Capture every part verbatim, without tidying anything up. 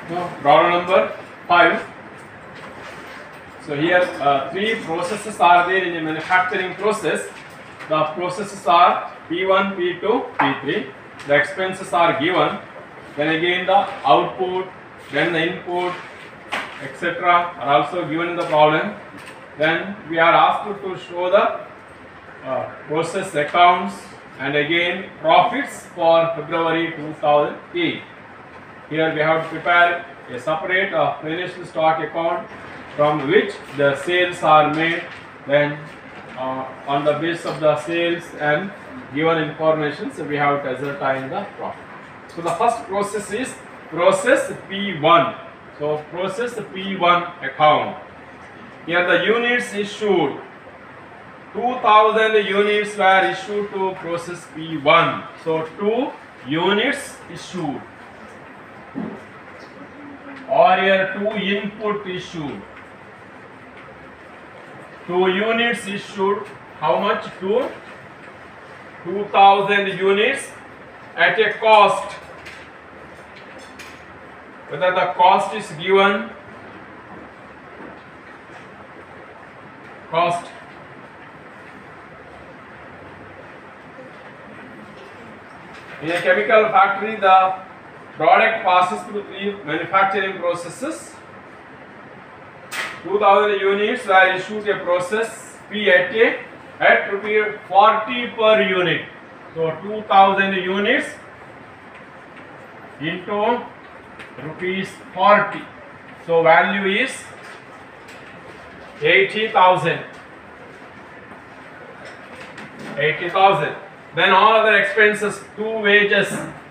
No, problem number five. So here uh, three processes are there in a manufacturing process. The processes are P one, P two, P three. The expenses are given. Then again the output, then the input, et cetera are also given in the problem. Then we are asked to show the uh, process accounts and again profits for February two thousand eight. Here we have to prepare a separate uh, finished stock account from which the sales are made. Then uh, on the basis of the sales and given information, so we have to ascertain the profit. So the first process is process P one. So process P one account. Here the units issued, two thousand units were issued to process P one. So two units issued, or here two input issued. Two units issued, how much? Two? two thousand units at a cost. Whether the cost is given, cost. In a chemical factory, the product passes through three manufacturing processes. two thousand units were issued a process P at a at rupees forty per unit. So two thousand units into rupees forty. So value is eighty thousand. eighty thousand. Then all other expenses, two wages.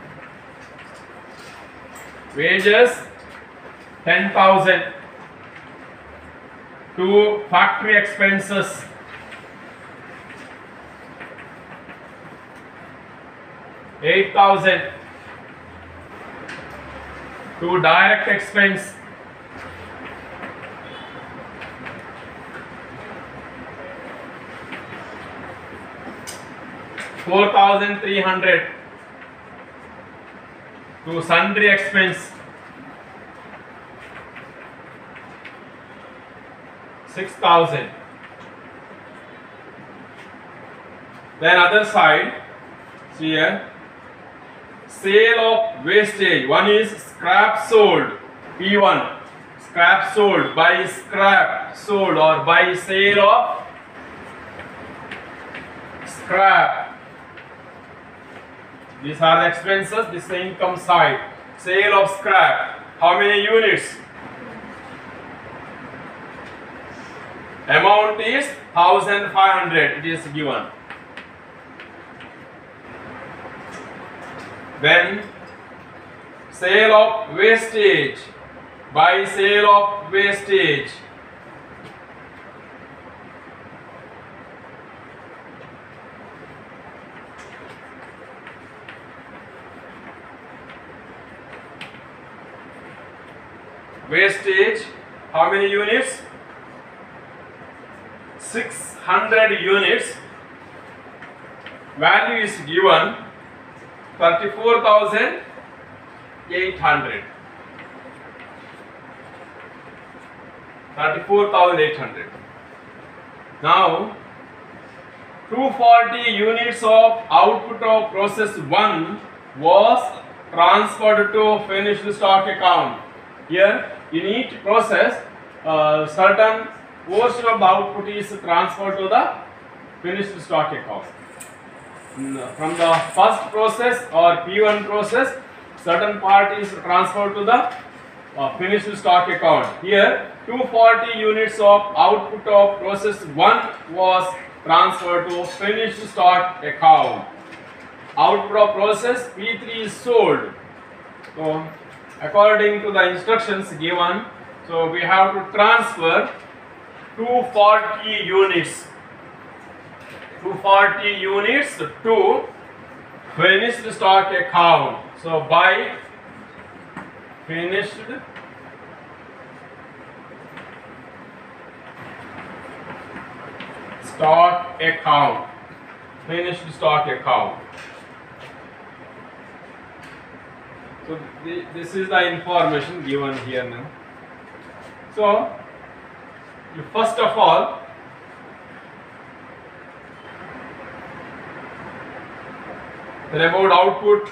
Wages ten thousand. Two factory expenses. eight thousand. To direct expense. four thousand three hundred. To sundry expense. six thousand. Then other side, see here, sale of wastage. One is scrap sold, P one. Scrap sold, by scrap sold or by sale of scrap. These are the expenses, this is the income side. Sale of scrap. How many units? Amount is one thousand five hundred, it is given. Then sale of wastage, by sale of wastage. Wastage, how many units? six hundred units. Value is given thirty-four thousand eight hundred. thirty-four thousand eight hundred. Now, two hundred forty units of output of process one was transferred to finished stock account. Here, in each process, uh, certain portion of the output is transferred to the finished stock account. From the first process or P one process, certain part is transferred to the uh, finished stock account. Here, two hundred forty units of output of process one was transferred to finished stock account. Output of process P three is sold. So, according to the instructions given, so we have to transfer two hundred forty units. two hundred forty units to finished stock account. So by finished stock account. Finished stock account. So the, this is the information given here now. So you first of all then about output,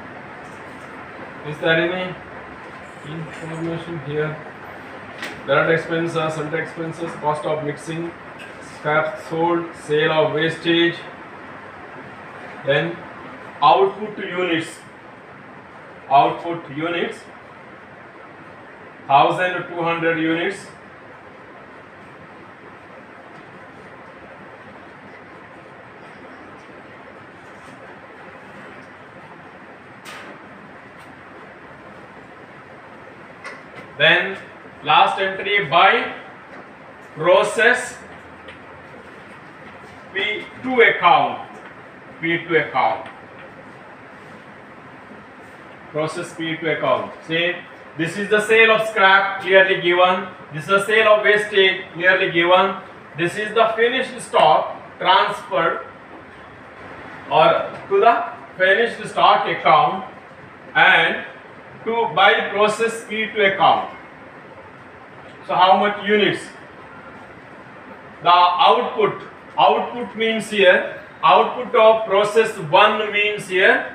is there any information here? Direct expenses, center expenses, cost of mixing, scrap sold, sale of wastage, then output units, output units, one thousand two hundred units, then last entry by process P two account, P two account, process P two account. Say this is the sale of scrap, clearly given. This is the sale of wastage, clearly given. This is the finished stock transferred or to the finished stock account and to by process P two account. So how much units? The output, output means here, output of process one means here,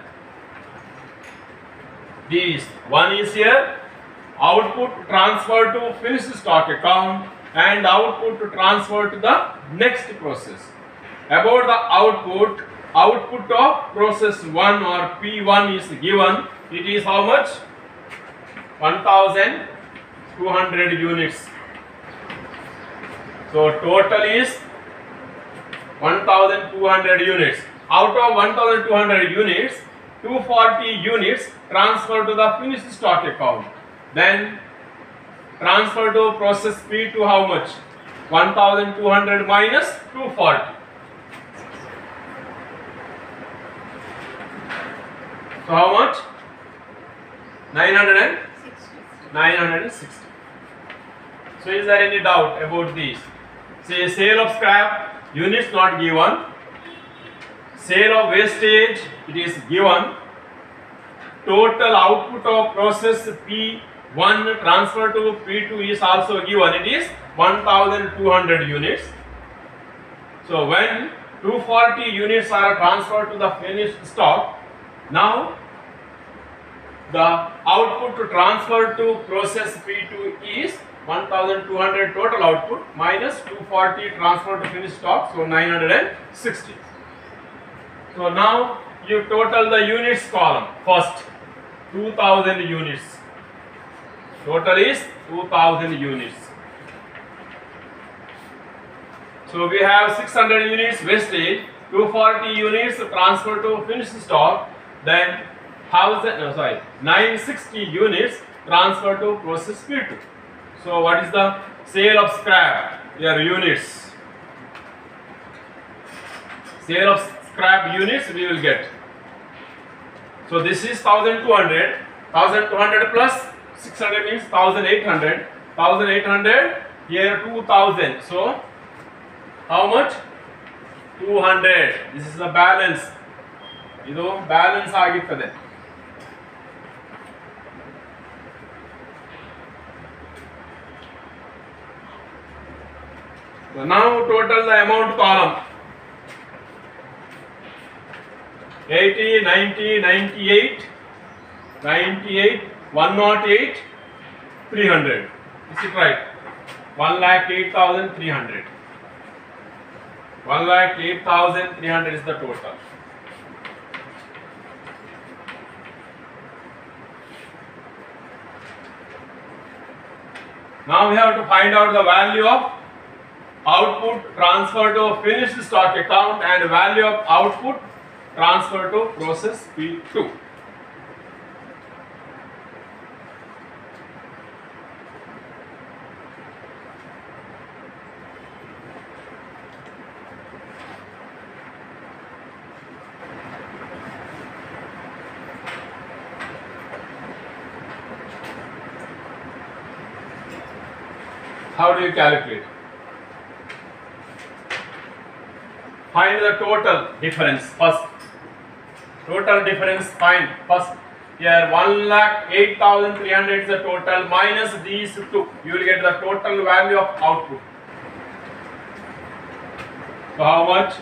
these, one is here, output transfer to finished stock account and output to transfer to the next process. About the output, output of process one or P one is given, it is how much? one thousand two hundred units. So total is one thousand two hundred units. Out of one thousand two hundred units, two hundred forty units transfer to the finished stock account. Then transfer to process P two how much? one thousand two hundred minus two hundred forty. So how much? nine hundred sixty. So is there any doubt about this? Say sale of scrap, units not given. Sale of wastage, it is given. Total output of process P one transfer to P two is also given. It is one thousand two hundred units. So when two hundred forty units are transferred to the finished stock, now the output to transfer to process P two is one thousand two hundred total output minus two hundred forty transfer to finished stock, so nine hundred sixty. So now you total the units column. First two thousand units. Total is two thousand units. So we have six hundred units wastage, two hundred forty units transfer to finished stock, then thousand, no, sorry, nine hundred sixty units transfer to process P two. So what is the sale of scrap? Their units. Sale of scrap units we will get. So this is one thousand two hundred. one thousand two hundred plus six hundred means one thousand eight hundred. one thousand eight hundred, here two thousand. So how much? two hundred. This is the balance. Idu balance ಆಗಿರ್ತದೆ. So now total the amount column. eighty, ninety, ninety-eight, ninety-eight, one oh eight, three hundred. Is it right? one lakh eight thousand three hundred. one lakh eight thousand three hundred is the total. Now we have to find out the value of output transfer to finished stock account and value of output transfer to process P two. How do you calculate? Find the total difference first. Total difference find first. Here one lakh eight thousand three hundred is the total minus these two. You will get the total value of output. So how much?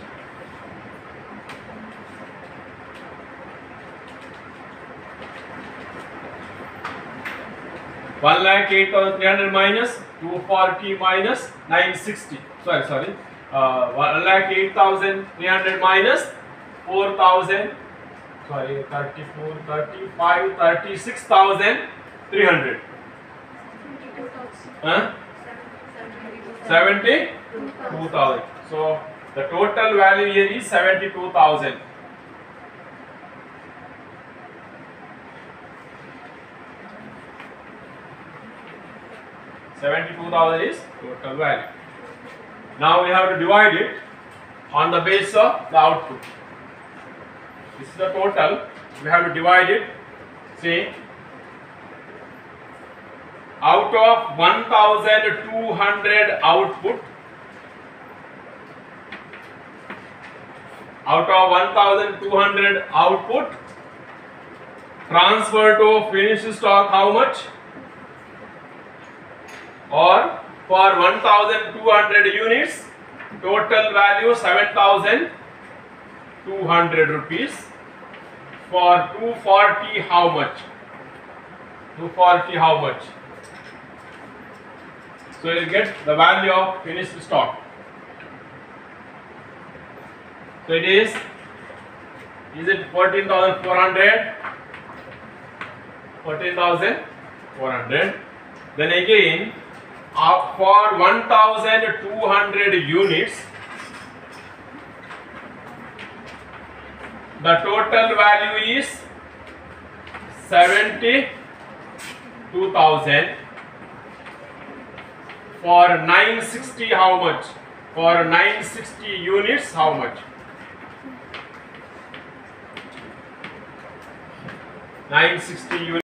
one lakh eight thousand three hundred minus two forty minus nine sixty. Sorry, sorry. Uh, one lakh eight thousand three hundred minus four thousand. Sorry, thirty-four, thirty-five, thirty-six thousand three hundred. Huh? seventy-two thousand. So the total value here is seventy-two thousand. seventy-two thousand is total value. Now we have to divide it on the basis of the output. This is the total. We have to divide it. See, out of one thousand two hundred output, out of one thousand two hundred output, transfer to finished stock how much? Or for one thousand two hundred units, total value seven thousand two hundred rupees. For two forty, how much? two forty, how much? So you will get the value of finished stock. So it is, is it fourteen thousand four hundred? fourteen thousand four hundred. Then again, uh, for one thousand two hundred units, the total value is seventy-two thousand. For nine sixty, how much? For nine sixty units, how much? nine sixty units.